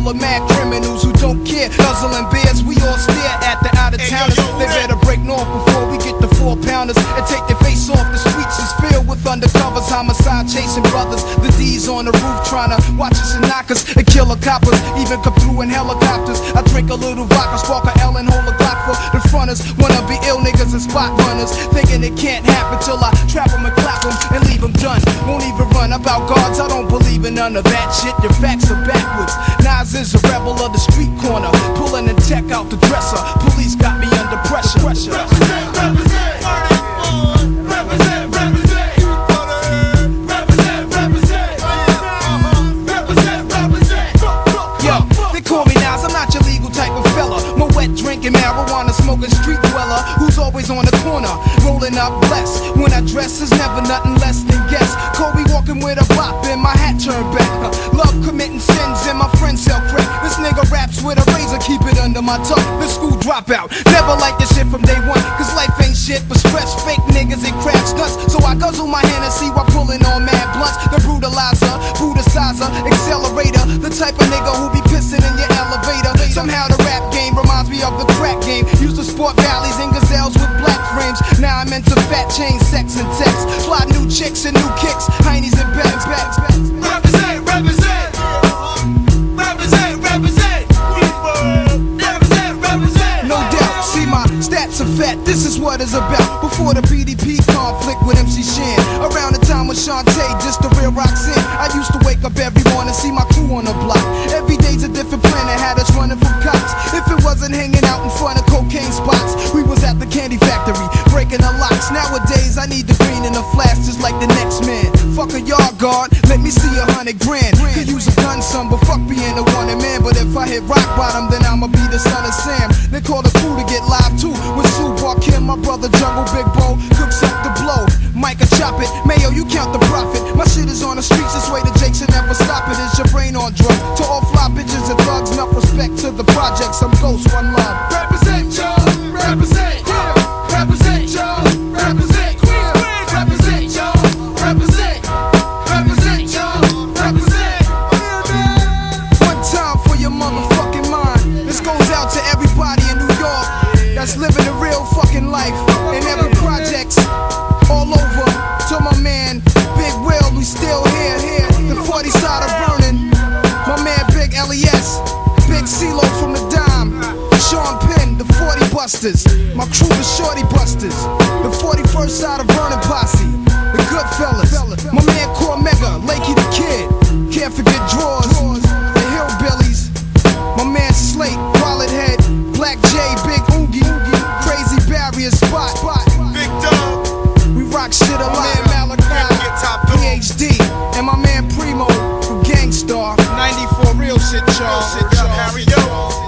full of mad criminals who don't care. Guzzling beers, we all stare at the out-of-towners. They better break north before we get the 4-pounders and take their face off. The streets is filled with undercovers, homicide chasing brothers. The D's on the roof trying to watch us and knock us and kill the coppers, even come through in helicopters. I drink a little vodka, spark a L and hold a Glock for the fronters. Wanna be ill niggas and spot runners, thinking it can't happen till I trap them and clap them and leave them done. Won't even run about guards, I don't believe in none of that shit. Your facts are backwards. Nas is a rebel of the street corner, pulling the tech out the dresser. Police got me under pressure. Represent, represent, represent, represent. Yo, they call me Nas, I'm not your legal type of fella. My wet drinking, marijuana smoking street dweller who's always on the corner, rolling up blessed. When I dress is never nothing less than guess. Kobe walking with a bop and my hat turned back. Love committing sins and my friends sell crack. This nigga raps with a razor, keep it under my tongue. The school dropout, never like this shit from day one. Cause life ain't shit but stress, fake niggas and crab stunts. So I guzzle my Hennessy while pulling on mad blunts. The brutalizer, brutalizer, accelerator, the type of nigga who be pissing in your elevator. Somehow the rap game reminds me of the crack game. Used to sport valleys and gazelles with black frames. Now I'm into fat chain, sex and text. Fly new chicks and new kicks, heinies and bags. Represent, represent. Represent, represent. Represent, represent. No doubt, see my stats are fat, this is what it's about. Before the BDP conflict with MC Shan, around the time with Shantae, just the real Roxanne. I used to wake up every morning, see my crew on the block. Every day's a different planet, had us running from cops. If it wasn't hanging out in front of cocaine spots, we was at the candy factory, breaking the locks. Nowadays I need the green in a flash just like the next man. Fuck a yard guard, let me see 100 grand. Could use a gun son, but fuck being a wanted man. But if I hit rock bottom, then I'ma be the son of Sam. They call the crew to get live too, with Sue Barkim, my brother Jungle, Big Bo, cooks up the blow. Micah chop it, Mayo, you count the profit. My shit is on the streets, this way the Jakes will never stop it. Is your brain on drugs? To all fly bitches and thugs, enough respect to the projects. I'm Ghost, one love. Represent, y'all. Represent, represent, y'all. Represent, represent, y'all. Represent, represent, y'all. Represent. One time for your motherfucking mind. This goes out to everybody in New York that's living a real fucking life. In every projects all over. To my man Big Will, we still here. The 40 side of Vernon. My man Big LES. Big CeeLo from the Dime. Sean Penn, the 40 Busters. My crew, the Shorty Busters. The 41st side of Vernon Posse. The Goodfellas. My man Cormega, Lakey the Kid. Can't forget Drawers. The Hillbillies. My man Slate, Wallet Head. Black J, Big Oogie. Crazy Barrier Spot. Big Dog. We rock shit a lot. PhD. And my man Primo from Gangstar. 94 real shit, y'all. Harry, yo.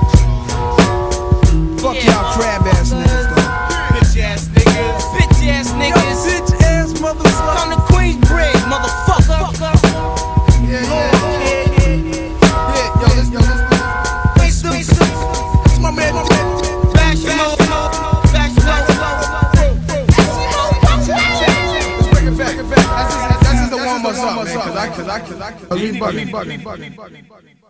Fuck y'all crab ass niggas, though. Bitch ass niggas. Bitch ass niggas. Bitch ass motherfucker. On the Queensbridge, motherfucker. Yeah, yo, this. That's my man. Bash him up. Bash him up. Let's bring it back. That's just the warm us up, man. Cause I bugging.